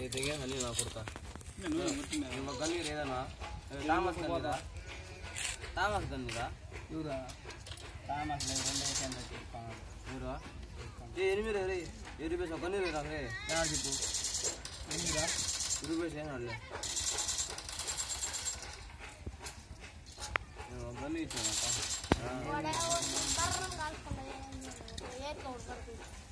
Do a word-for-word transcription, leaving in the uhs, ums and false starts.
ತೆಗೆ ಅಲ್ಲಿ ನಾ ಕೊಡ್ತಾ ನಿಮ್ಮ ಗನ್ನೀರು ಏದನಾ ತಾಮಸ್ ತಂದಿರಾ ತಾಮಸ್ ತಂದಿರಾ ಇವರಾ ತಾಮಸ್ రెండు వేసండి చెప్తాను మీరు ఏ ఎనిమిది రే ఇరవై వేసా గన్నీరు రా రే యార్ చెప్పు ఎనిమిదిరా ఇరవై వేసా ఏనాలే నేను గన్నీ ఇచ్చానట వాడే బర్రం కాల్చుకుంటా ఏర్తో పడుతుంది